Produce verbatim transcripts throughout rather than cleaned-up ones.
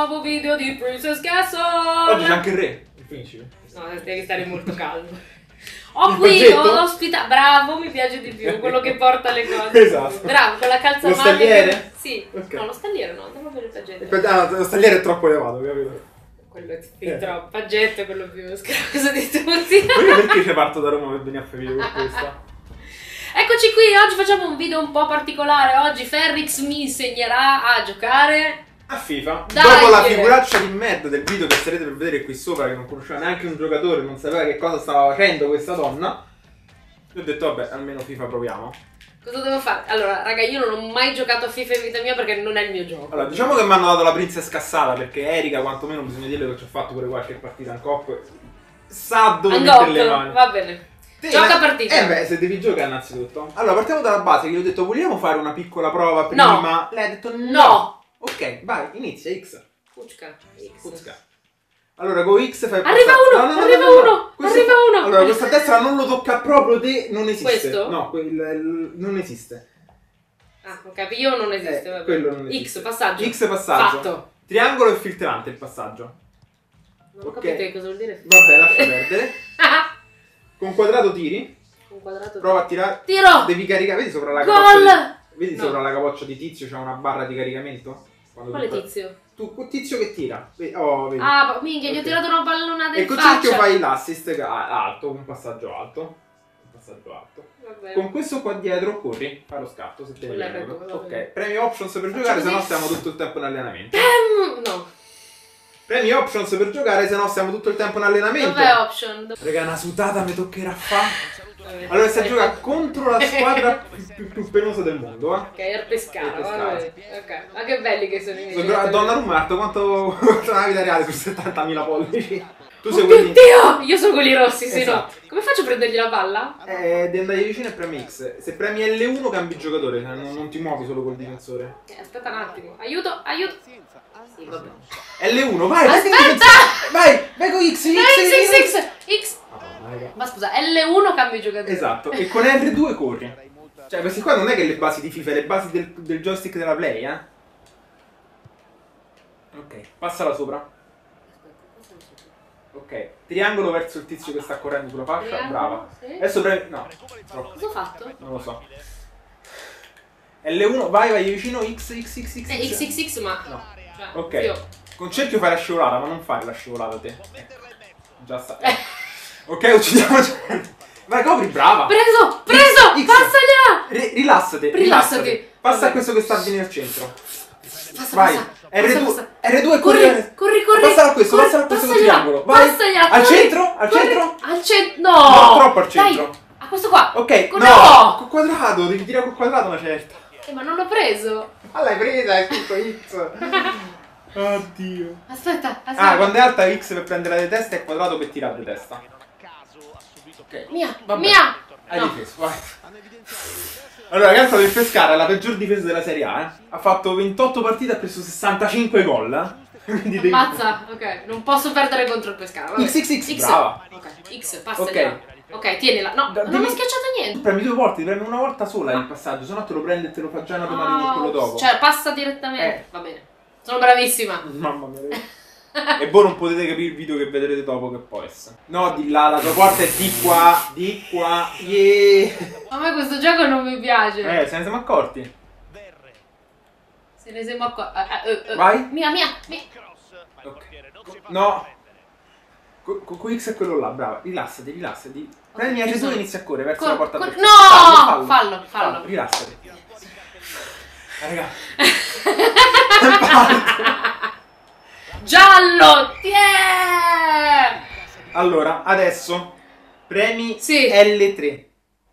nuovo video di Princess Castle. Oggi c'è anche il re, il principe. No, devi stare molto calmo. Ho Il qui, paggetto? ho l'ospita. Bravo, mi piace di più, quello che porta le cose. Esatto. Bravo, con la calzamaglia. Lo stagliere? Sì. Ok. No, lo stagliere no, andiamo per il paggetto. Ah, lo stagliere è troppo elevato, capito? Quello è fin Eh. troppo. Paggetto è quello più scroso di tutti. Ma io perché ci parto da Roma per venire a fare video con questa? Eccoci qui, oggi facciamo un video un po' particolare. Oggi Ferrix mi insegnerà a giocare A FIFA. Dai, Dopo la direi. figuraccia di merda del video che starete per vedere qui sopra, che non conosceva neanche un giocatore, non sapeva che cosa stava facendo questa donna, io ho detto vabbè, almeno FIFA proviamo. Cosa devo fare? Allora, raga, io non ho mai giocato a FIFA in vita mia perché non è il mio gioco. Allora, diciamo che mi hanno dato la Princess cassata, perché Erika, quantomeno bisogna dirle che ci ho fatto pure qualche partita in coppa, sa dove mettere le Angotto, mani. va bene. Te- Gioca partita. Eh beh, se devi giocare innanzitutto. Allora, partiamo dalla base, che gli ho detto vogliamo fare una piccola prova prima? No. Lei ha detto no. No. Ok, vai, inizia X. Fucca. X. Fuzca. Allora, con X fai Arriva passare- uno, No, no, no, arriva no, no, uno, no. Questo- arriva uno. Allora, questa a destra non lo tocca proprio te, non esiste. Questo? No, quel, il- non esiste. Ah, ok, io non esiste, Eh, va bene. quello non esiste. X, passaggio. X passaggio. Fatto. Triangolo e filtrante il passaggio. Non ho Ok. capito che cosa vuol dire. Vabbè, lascia perdere. Con quadrato tiri. Un quadrato. Prova a tirare. Tiro. Devi caricare, vedi sopra la Gol! capoccia di... Vedi No. sopra la capoccia di Tizio c'è una barra di caricamento? Quando Quale tu- tizio? Tu, quel Tizio che tira. Vedi- Oh, vedi. Ah, minchia, gli ho Ok. tirato una pallonata E in col faccia. cerchio fai l'assist che- ah, alto, un passaggio alto. Un passaggio alto. Va bene. Con questo qua dietro corri, fai lo scatto se te ne Quello è viene. retto, va Ok, bene. premi options per Faccio giocare, se così. no stiamo tutto il tempo in allenamento. Ehm, no. Premi options per giocare, se no stiamo tutto il tempo in allenamento. Dov'è option? Dov- Raga, una sudata mi toccherà fare. Vabbè, Allora, stai dai. giocando contro la squadra più, più, più penosa del mondo, eh? Ok, era pescara, Era pescara. va bene. Ok, ma che belli che sono i miei. Sono- Donnarumma, Marto, quanto quanto nella vita reale su settantamila pollici? Tu sei Oh quelli... mio Dio! Io sono quelli rossi, sì, Esatto. no. Come faccio a prendergli la palla? Eh, devi andare vicino e premi X. Se premi L uno cambi giocatore, cioè non, non ti muovi solo col difensore. Eh, aspetta un attimo. Aiuto, aiuto. Sì, vabbè. L uno, vai! Aspetta! Vai! Vai con X! X! X, X, X, X. Madonna, raga. Ma scusa, L uno cambio giocatore. Esatto, e con R due corri. Cioè, questi qua non è che le basi di FIFA, le basi del, del joystick della Play, eh? Ok, passala sopra. Ok, triangolo verso il tizio che sta correndo sulla fascia, Triangolo, brava. sì. Adesso premi... no, troppo. Cosa ho fatto? Non lo so. L uno, vai, vai vicino, X, X, X, X. Eh, X, X, X, ma... No. Cioè, Ok, io... con cerchio fai la scivolata, ma non fare la scivolata te. Ecco. Già sta. Ok, uccidiamo. Vai, copri, brava. Preso, preso, X. passagliela. Ri- rilassati, Rilassati. Passa Vabbè. a questo che sta a venire al centro. Passa, Vai, passa, R due, passa, R due Corri, corri. corri, corri. Passa a questo, corri, passa a questo col passagliela, triangolo. Vai. passagliela, Al corri, centro, al corri. centro. Al centro, no. No, troppo al centro. Dai, a questo qua. Ok, Con- no, no. col quadrato, devi tirare col quadrato una certa. Eh, ma non l'ho preso. Ah, l'hai presa, è tutto X. Oddio. Aspetta, aspetta. Ah, quando è alta X per prendere le teste e quadrato per tirare le testa. Ok. Mia, Vabbè. mia. Hai No. difeso, vai. Allora, Calcio del Pescara è la peggior difesa della Serie A, eh. Ha fatto ventotto partite e ha preso sessantacinque gol, eh. Quindi devi... Ammazza, ok, non posso perdere contro il Pescara. vabbè. X, X, X, brava. Ok, X, passa. Ok. Ok, tienila. No, Da- non devi- ho schiacciato niente. Premi due volte, ti premi una volta sola il passaggio, se no te lo prende e te lo fa già in automatico Ah, quello dopo. Cioè, passa direttamente. Eh. Va bene. Sono bravissima. Mamma mia. E voi non potete capire il video che vedrete dopo che può essere. No, di là, la tua porta è di qua, di qua, yeah. A me questo gioco non mi piace. Eh, se ne siamo accorti. Se ne siamo accorti. Eh, eh, eh. Vai. Mia, mia, mia. Ok. No. Con co co X è quello là, brava. Rilassati, rilassati. Prendi Ok, R due sono- e inizia a correre verso Cor- la porta cor- avversaria. no! Fallo, fallo. Rilassati. Raga. Giallo! Tiè! Allora, adesso premi Sì. L tre.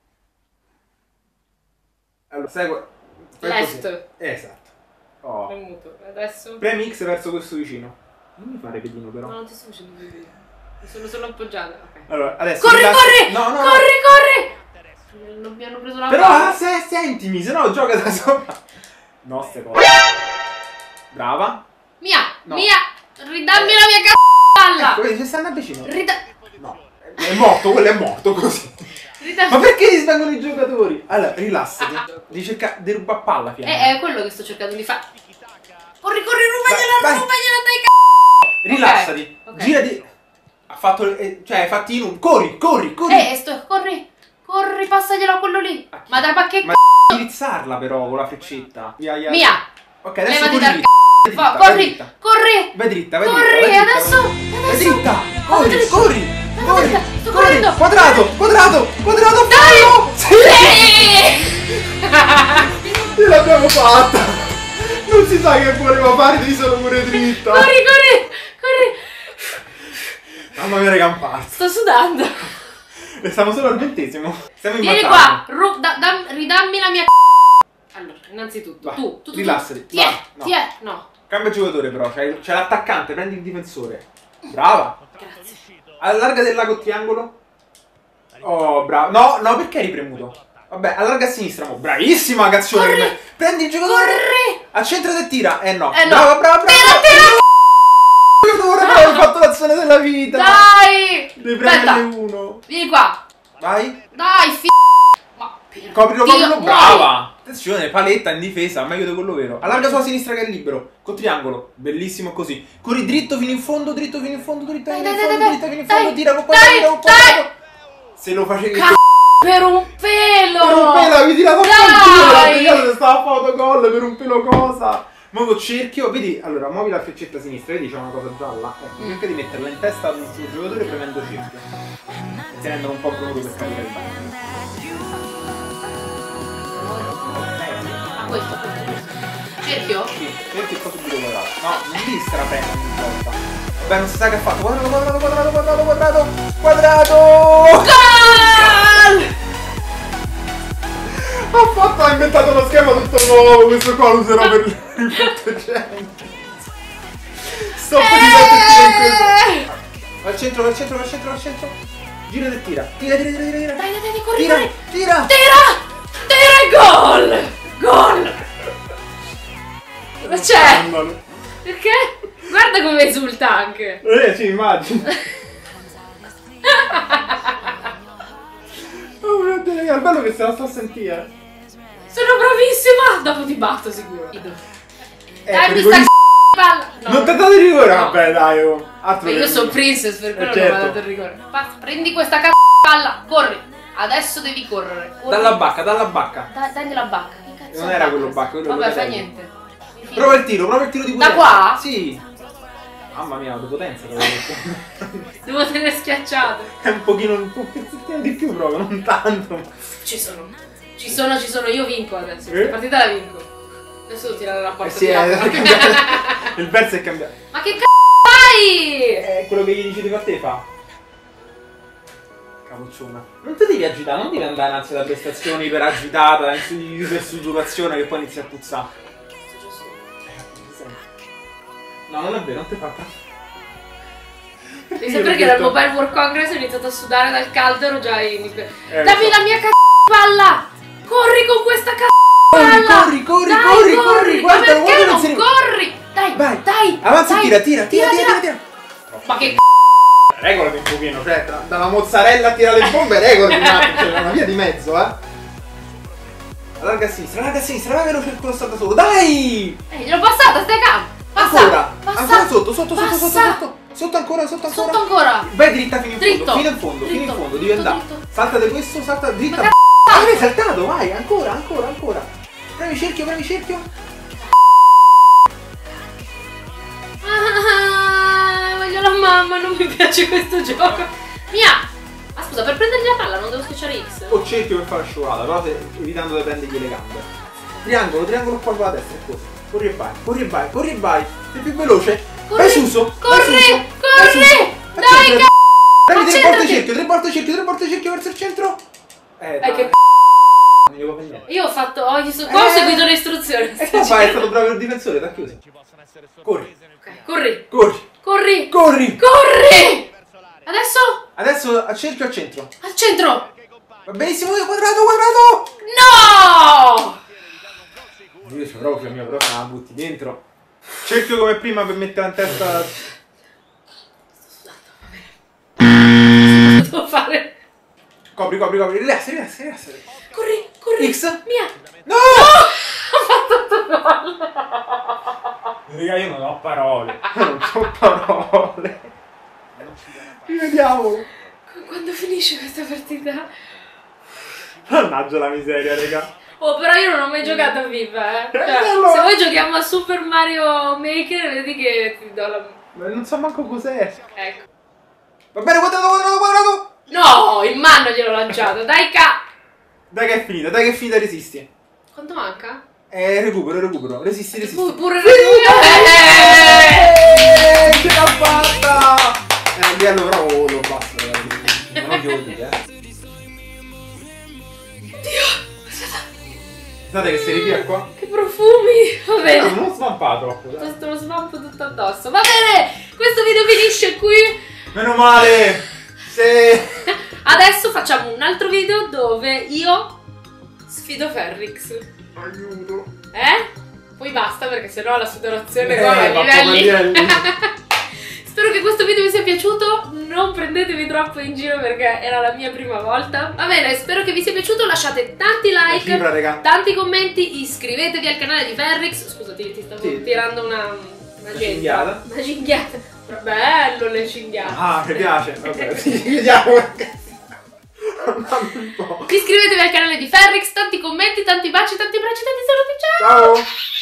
Allora, sai qua. fai Left. così. Esatto. Oh. Premuto. Adesso. Premi X verso questo vicino. Non mi fare pedino però. No, non ti sto facendo vedere. Mi sono solo appoggiata. Ok. Allora, adesso Corri, rilassi- corri! No, no, no. corri, corri! Non mi hanno preso la Però palla. ah, se, sentimi, se no gioca da sopra. No, ste cose. Brava. Mia, No. mia, ridammi la mia c***o palla. Ecco, vedi, se stanno vicino. Rida... No, è morto, quello è morto così. ridammi... Ma perché si spengono i giocatori? Allora, rilassati. Ah, ah. Devi cercare di rubare palla, fiamma. Eh, è quello che sto cercando di fare. Corri, corri, rubagliela, Vai, vai. rubagliela dai c***o. Rilassati. Ok, ok. Girati. Ha fatto... eh, cioè, hai fatti in un... Corri, corri, corri. Eh, sto, corri, corri, passaglielo a quello lì. A chi? Ma da ma che Ma c***o? indirizzarla però con la freccetta. Via, via. Mia. Ok, adesso Levati corri dal dritta. c***o. Vai dritta, vai Corri, dritta. corri. Vai dritta, vai Corri, dritta. vai dritta, adesso, Vai adesso. dritta. Vado Corri, dritta. corri. Vado Corri, dritta, sto corri. correndo. Quadrato, quadrato, quadrato. Dai. fallo. Sì. Sì. Ce l'abbiamo fatta. Non si sa che voleva fare, devi solo pure dritta. Corri, corri, corri. Mamma mia, raga, un pazzo. Sto sudando. E siamo solo al ventesimo. Siamo in Vieni vantaggio. qua, ru- da- dam- ridammi la mia c***o. Allora, innanzitutto, Va, tu, tu, tu, rilassati. tu. Ti è, Va, no. ti è, no. Cambia giocatore però, c'è, c'è l'attaccante, prendi il difensore. Brava. Grazie. Allarga del lago triangolo. Oh, bravo. No, no, perché eri premuto? Vabbè, allarga a sinistra, mo. Bravissima Gazione. Corri. come- Prendi il giocatore. Corri. Al centro e tira. Eh no. Eh no. Brava, brava, brava. Tira, tira. Io dovrei aver fatto l'azione della vita. Dai. Devi Aspetta, prenderne uno. vieni qua. Vai. Dai, fi... Ma per Coprilo, Dio, coprilo. muori. Brava. Attenzione, paletta in difesa, meglio di quello vero. Allarga sulla sinistra che è libero. Con triangolo. Bellissimo così. Corri dritto fino in fondo, dritto fino in fondo, dritto Dai, fino in dai, fondo, dai, dritto dai, fino in dai, fondo. Tira con dai, quadrato, tira con dai. quadrato. Se lo facevi... Cazzo, per un pelo. Per un pelo avevi tirato a Dai. qualcuno, l'ha tagliato che stava a fotogol per un pelo cosa? Muovo cerchio, vedi, allora muovi la freccetta a sinistra, vedi c'è una cosa gialla? Ecco, cerca di metterla in testa al tuo giocatore premendo cerchio. E tenendolo un po' pronto per caricare il bagno. Ah, questo, questo, questo. Cerchio? Sì, cerchio e poi subito quadrato. No, non devi straprendere ogni volta. Vabbè, non si sa che ha fatto. Quadrato, quadrato, quadrato, quadrato, quadrato, quadrato! Gol! Ha fatto, ha inventato uno schema tutto nuovo, questo qua lo userò per il proteggente. Stop di Eh! Va al centro, va al centro, va al centro, va al centro. Gira e tira. Tira, tira, tira, tira. Dai, dai, dai, corri, Tira, corri. tira. Tira! Tira e gol! Gol! Ma c'è? Scandalo. Perché? Guarda come esulta anche. Eh, sì, immagino. Oh mio Dio, raga, è bello che se la sta a sentire. Sono bravissima! Dopo ti batto sicuro. Eh, Dai, mi rigorista. sta palla. No. Non ti ha dato il rigore? No. Vabbè, dai, oh. Altro Io che- sono princess per quello Eh, non mi ha certo. dato il rigore. Basta, prendi questa c***o palla, corri. Adesso devi correre. Corri. Dalla bacca, dalla bacca. Da, dagli la bacca. Che cazzo Non è era bacca? quello bacca, quello Vabbè, quello fa bello. niente. Mi fido. Prova il tiro, prova il tiro di Da potenza. qua? Sì. Mamma mia, di potenza che avevo detto. Devo tenere schiacciato. È un pochino, un po' pezzettino di più proprio, non tanto. Ci sono. Ci sono, ci sono. Io vinco adesso. Eh? Questa partita la vinco. Adesso devo tirare la Eh porta sì, di è, acqua. è cambiato. Il verso è cambiato. Ma che c***o fai? È quello che gli dici di a te fa. Capocciona. Non ti devi agitare, non devi andare innanzi da prestazioni per agitata, per sudorazione che poi inizia a puzzare. No, non è vero, non ti fa. Devi sapere che dal Mobile World Congress ho iniziato a sudare dal caldo, ero già in... Eh, Dammi lo so. la mia c***o palla! Corri con questa c***o Corri, palla! corri, corri, Dai, corri, corri, Ma guarda, perché guarda, non non si- corri? Dai, Vai, dai! avanza e dai. tira, tira, tira, tira, tira, tira. Ma che c***o? Regolati un pochino, cioè, tra- dalla mozzarella a tirare le bombe, regolati un attimo, c'è una via di mezzo, eh. Allarga a sinistra, allarga a sinistra, vai veloce il cross da solo, dai! Eh, gliel'ho passata, stai calmo! Passa! Ancora, Passa! ancora sotto, sotto, sotto, sotto, Passa. sotto, sotto ancora, sotto ancora. Sotto ancora! Vai dritta fino in Dritto. fondo, fino in fondo, fino in Dritto. fondo, devi Dritto, andare. dritto. Saltate questo, salta dritta. Ma che Ah, hai saltato, vai, ancora, ancora, ancora. Premi cerchio, premi cerchio. Ah, voglio la mamma, non mi piace questo gioco. Mia! Ah scusa, per prendergli la palla non devo schiacciare X? O cerchio per fare la scivolata, però se, evitando di prendergli le gambe. Triangolo, triangolo qua con la destra, e così. Corri e vai, corri e vai, corri e vai. Sei più veloce. Corri, vai Suso. corri, vai Suso, vai corri. Suso. Dai, Accentrati. Prendi tre Accentrati. volte cerchio, tre volte cerchio, tre volte cerchio verso il centro. Eh, Eh, dai. che Non gli può fare niente. Io ho fatto. Ho, gli so- qua ho Eh. seguito le istruzioni. E qua vai, è stato bravo il difensore, t'ha chiuso. Corri, Ok, corri, corri, corri, corri. corri! Adesso Adesso a cerchio al centro. al centro! Va benissimo, io quadrato, quadrato. No! Io c'è proprio mia, però se la butti dentro. Cerchio come prima per mettere in testa. Devo fare. Copri, copri, copri, rilassati, rilassati, rilassati. Corri, corri! X. Mia! No! Ho fatto tutto gol! Raga, io non ho parole. Non ho parole. Rivediamo. Quando finisce questa partita? Mannaggia la miseria, raga. Oh, però io non ho mai giocato a FIFA, eh. Cioè, allora... se voi giochiamo a Super Mario Maker, vedi che ti do la... Ma non so manco cos'è. Ecco. Va bene, quadrato, quadrato, quadrato. No, in mano gliel'ho lanciato, dai ca... Dai che è finita, dai che è finita, resisti. Quanto manca? Eh, recupero, recupero. Resisti, resisti. Pu- pure Eh, ce l'ha fatta! Eh, lì allora oh, lo basta. Ma non devo dire, eh. Dio! Guardate che si ritira qua. Che profumi! Va bene. Non svampato troppo, dai. Questo lo svampo tutto addosso. Va bene! Questo video finisce qui. Meno male! Se... Adesso facciamo un altro video dove io sfido Ferrix. Aiuto. Eh? Poi basta perché sennò la sudorazione Eh, qua va a va livelli. proprio a livelli. Spero che questo video vi sia piaciuto, non prendetemi troppo in giro perché era la mia prima volta. Va bene, spero che vi sia piaciuto, lasciate tanti like, Cifra, raga. tanti commenti, iscrivetevi al canale di Ferrix. Scusati, ti stavo Sì. tirando una... una, Una gente. cinghiata. Una cinghiata. Bello le cinghiate. Ah, mi piace. Vabbè, sì, vediamo. Iscrivetevi al canale di Ferrix, tanti commenti, tanti baci, tanti abbracci, tanti saluti, ciao! Ciao!